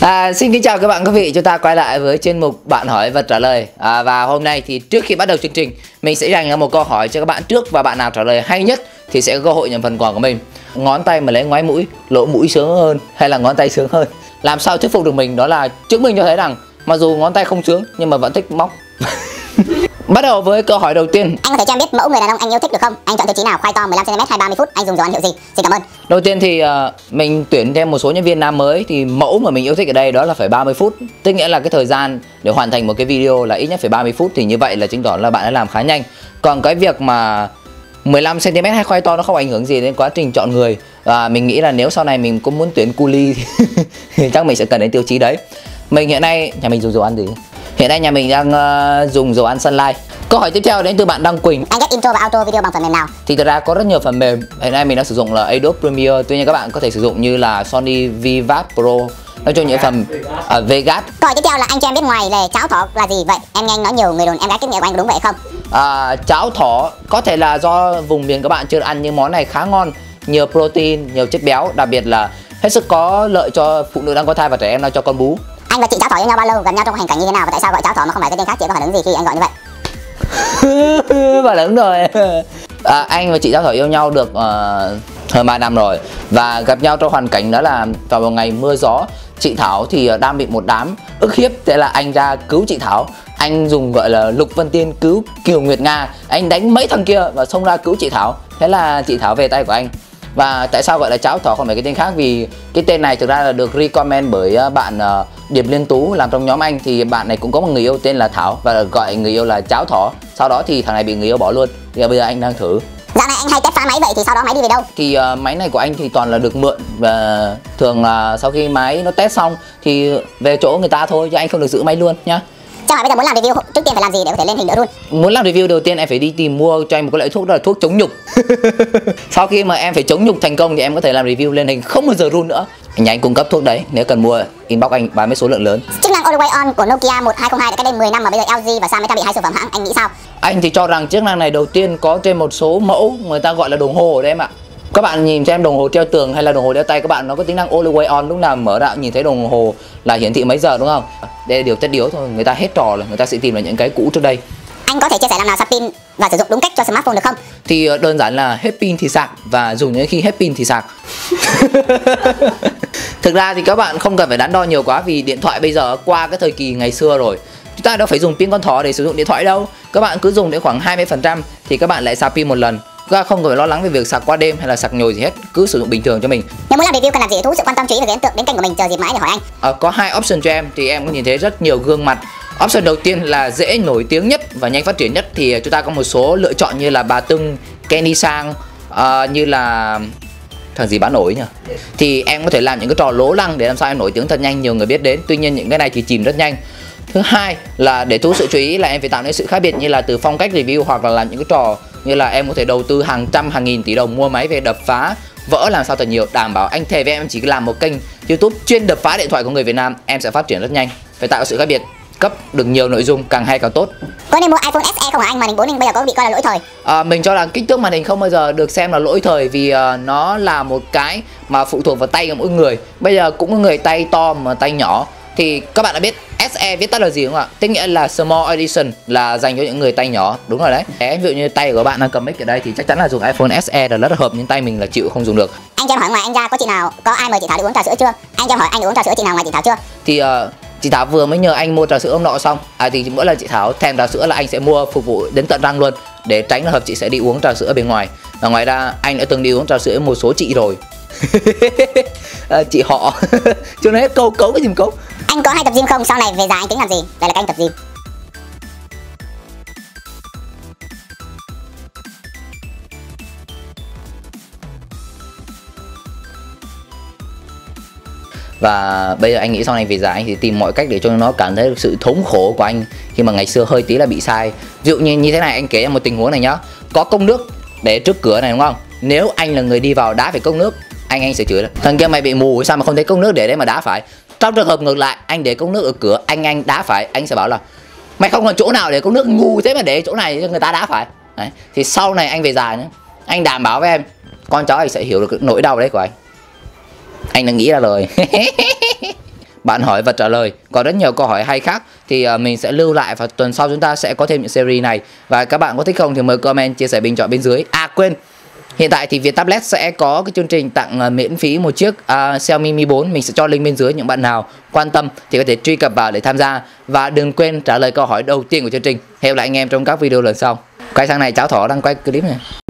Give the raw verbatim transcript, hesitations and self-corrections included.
À, xin kính chào các bạn quý vị, chúng ta quay lại với chuyên mục bạn hỏi và trả lời. à, Và hôm nay thì trước khi bắt đầu chương trình, mình sẽ dành ra một câu hỏi cho các bạn trước, và bạn nào trả lời hay nhất thì sẽ có cơ hội nhận phần quà của mình. Ngón tay mà lấy ngoái mũi, lỗ mũi sướng hơn hay là ngón tay sướng hơn? Làm sao thuyết phục được mình đó là chứng minh cho thấy rằng mặc dù ngón tay không sướng nhưng mà vẫn thích móc. Bắt đầu với câu hỏi đầu tiên. Anh có thể cho em biết mẫu người đàn ông anh yêu thích được không? Anh chọn tiêu chí nào? Khoai to mười lăm xăng ti mét hay ba mươi phút? Anh dùng dầu ăn hiệu gì? Xin cảm ơn. Đầu tiên thì uh, mình tuyển thêm một số nhân viên nam mới, thì mẫu mà mình yêu thích ở đây đó là phải ba mươi phút. Tức nghĩa là cái thời gian để hoàn thành một cái video là ít nhất phải ba mươi phút, thì như vậy là chứng tỏ là bạn đã làm khá nhanh. Còn cái việc mà mười lăm xăng ti mét hay khoai to nó không ảnh hưởng gì đến quá trình chọn người. Và mình nghĩ là nếu sau này mình cũng muốn tuyển cu li thì chắc mình sẽ cần đến tiêu chí đấy. Mình hiện nay, nhà mình dùng dầu ăn gì? Hiện nay nhà mình đang uh, dùng dầu ăn Sunlight. Câu hỏi tiếp theo đến từ bạn Đăng Quỳnh. Anh ghép intro và outro video bằng phần mềm nào? Thì thực ra có rất nhiều phần mềm. Hiện nay mình đang sử dụng là Adobe Premiere. Tuy nhiên các bạn có thể sử dụng như là Sony Vivat Pro. Nói chung những phần uh, Vegas. Câu hỏi tiếp theo là anh cho em biết ngoài lề cháo thỏ là gì vậy? Em nghe anh nói nhiều người đồn em gái kinh nghiệm của anh có đúng vậy không? À, cháo thỏ có thể là do vùng miền các bạn chưa ăn, nhưng món này khá ngon, nhiều protein, nhiều chất béo, đặc biệt là hết sức có lợi cho phụ nữ đang có thai và trẻ em đang cho con bú. Anh và chị cháo thỏ yêu nhau bao lâu, gần nhau trong hoàn cảnh như thế nào, và tại sao gọi cháo thỏ mà không phải cái tên khác? Chị có phản ứng gì khi anh gọi như vậy? Và đúng rồi. À, anh và chị cháo thỏ yêu nhau được uh, hơn ba năm rồi, và gặp nhau trong hoàn cảnh đó là vào một ngày mưa gió. Chị Thảo thì đang bị một đám ức hiếp, thế là anh ra cứu chị Thảo. Anh dùng gọi là Lục Vân Tiên cứu Kiều Nguyệt Nga, anh đánh mấy thằng kia và xông ra cứu chị Thảo. Thế là chị Thảo về tay của anh. Và tại sao gọi là cháo thỏ không phải cái tên khác? Vì cái tên này thực ra là được recommend bởi bạn uh, Điệp Liên Tú làm trong nhóm anh. Thì bạn này cũng có một người yêu tên là Thảo và gọi người yêu là cháo thỏ. Sau đó thì thằng này bị người yêu bỏ luôn. Thì bây giờ anh đang thử. Dạo này anh hay test phá máy vậy thì sau đó máy đi về đâu? Thì uh, máy này của anh thì toàn là được mượn, và thường là sau khi máy nó test xong thì về chỗ người ta thôi, chứ anh không được giữ máy luôn nhá. Cho hỏi bây giờ muốn làm review trước tiên phải làm gì để có thể lên hình đỡ run? Muốn làm review đầu tiên em phải đi tìm mua cho em một cái loại thuốc, đó là thuốc chống nhục. Sau khi mà em phải chống nhục thành công thì em có thể làm review lên hình không bao giờ run nữa. Nhà anh cung cấp thuốc đấy, nếu cần mua inbox anh bán với số lượng lớn. Chức năng Always On của Nokia một hai không hai đã cách đây mười năm mà bây giờ L G và Samsung bị hai sản phẩm hãng, anh nghĩ sao? Anh thì cho rằng chức năng này đầu tiên có trên một số mẫu người ta gọi là đồng hồ đấy em ạ. Các bạn nhìn xem đồng hồ treo tường hay là đồng hồ đeo tay, các bạn nó có tính năng Always On, lúc nào mở ra nhìn thấy đồng hồ là hiển thị mấy giờ, đúng không? Đây là điều tất yếu thôi, người ta hết trò rồi, người ta sẽ tìm lại những cái cũ trước đây. Anh có thể chia sẻ làm nào sạc pin và sử dụng đúng cách cho smartphone được không? Thì đơn giản là hết pin thì sạc, và dùng đến khi hết pin thì sạc. Thực ra thì các bạn không cần phải đắn đo nhiều quá, vì điện thoại bây giờ qua cái thời kỳ ngày xưa rồi. Chúng ta đâu phải dùng pin con thỏ để sử dụng điện thoại đâu. Các bạn cứ dùng đến khoảng hai mươi phần trăm thì các bạn lại sạc pin một lần. Các bạn không cần phải lo lắng về việc sạc qua đêm hay là sạc nhồi gì hết, cứ sử dụng bình thường cho mình. Nếu muốn làm review cần làm gì để thu hút sự quan tâm chú ý và gây ấn tượng đến kênh của mình? Chờ dịp mãi để hỏi anh. À, có hai option cho em, thì em có nhìn thấy rất nhiều gương mặt. Option đầu tiên là dễ nổi tiếng nhất và nhanh phát triển nhất, thì chúng ta có một số lựa chọn như là Bà Tưng, Kenny Sang, uh, như là thằng gì bán nổi nhỉ. Thì em có thể làm những cái trò lố lăng để làm sao em nổi tiếng thật nhanh, nhiều người biết đến. Tuy nhiên những cái này thì chìm rất nhanh. Thứ hai là để thu hút sự chú ý là em phải tạo nên sự khác biệt, như là từ phong cách review, hoặc là làm những cái trò như là em có thể đầu tư hàng trăm hàng nghìn tỷ đồng mua máy về đập phá vỡ làm sao thật nhiều. Đảm bảo anh thề với em, chỉ làm một kênh YouTube chuyên đập phá điện thoại của người Việt Nam, em sẽ phát triển rất nhanh. Phải tạo sự khác biệt, cấp được nhiều nội dung càng hay càng tốt. Có nên mua iPhone ét e không hả anh? Màn hình bốn inch bây giờ có bị coi là lỗi thời? À, mình cho rằng kích thước màn hình không bao giờ được xem là lỗi thời, vì uh, nó là một cái mà phụ thuộc vào tay của mỗi người. Bây giờ cũng có người tay to mà tay nhỏ. Thì các bạn đã biết ét e viết tắt là gì không ạ? Tức nghĩa là Small Edition, là dành cho những người tay nhỏ. Đúng rồi đấy. Ví dụ như tay của các bạn đang cầm mic ở đây thì chắc chắn là dùng iPhone ét e là rất là hợp, nhưng tay mình là chịu không dùng được. Anh cho em hỏi, ngoài anh ra có chị nào, có ai mời chị Thảo đi uống trà sữa chưa? Anh cho em hỏi, anh được uống trà sữa chị nào ngoài chị Thảo chưa? Thì uh, chị Thảo vừa mới nhờ anh mua trà sữa hôm nọ xong. À thì mỗi lần chị Thảo thèm trà sữa là anh sẽ mua phục vụ đến tận răng luôn, để tránh là hợp chị sẽ đi uống trà sữa ở bên ngoài. Và ngoài ra anh đã từng đi uống trà sữa với một số chị rồi. À, chị họ cho nó hết câu cấu cái gì cấu. Anh có hay tập gym không? Sau này về già anh tính làm gì? Đây là kênh tập gym. Và bây giờ anh nghĩ sau này về già anh thì tìm mọi cách để cho nó cảm thấy được sự thống khổ của anh khi mà ngày xưa hơi tí là bị sai. Ví dụ như như thế này, anh kể em một tình huống này nhá. Có cốc nước để trước cửa này đúng không? Nếu anh là người đi vào đá phải cốc nước, anh anh sẽ chửi là thằng kia mày bị mù sao mà không thấy cốc nước để đấy mà đá phải. Trong trường hợp ngược lại, anh để cốc nước ở cửa, anh anh đá phải, anh sẽ bảo là mày không còn chỗ nào để cốc nước, ngu thế mà để chỗ này cho người ta đá phải. Đấy. Thì sau này anh về già nhá, anh đảm bảo với em, con cháu anh sẽ hiểu được nỗi đau đấy của anh. Anh đã nghĩ ra rồi. bạn hỏi và trả lời. Có rất nhiều câu hỏi hay khác thì uh, mình sẽ lưu lại, và tuần sau chúng ta sẽ có thêm những series này. Và các bạn có thích không thì mời comment, chia sẻ, bình chọn bên dưới. À quên, hiện tại thì Viettablet sẽ có cái chương trình tặng uh, miễn phí một chiếc uh, Xiaomi Mi bốn. Mình sẽ cho link bên dưới, những bạn nào quan tâm thì có thể truy cập vào để tham gia. Và đừng quên trả lời câu hỏi đầu tiên của chương trình. Hẹn gặp lại anh em trong các video lần sau. Quay sang này, cháu Thỏ đang quay clip này.